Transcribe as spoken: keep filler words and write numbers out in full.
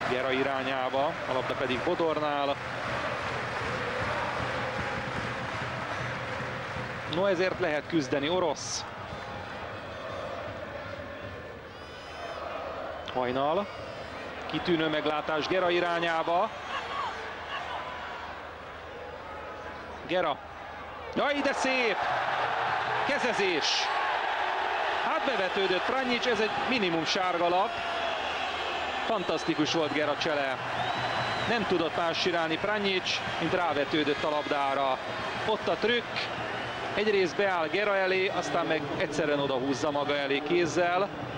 Gera irányába, a labda pedig Bodornál. No, ezért lehet küzdeni. Orosz. Hajnal. Kitűnő meglátás Gera irányába. Gera. Jaj, de szép! Kezezés! Hát bevetődött Pranjic, ez egy minimum sárgalap. Fantasztikus volt Gera csele. Nem tudott más csinálni Pranjic, mint rávetődött a labdára. Ott a trükk. Egyrészt beáll Gera elé, aztán meg egyszerűen odahúzza maga elé kézzel.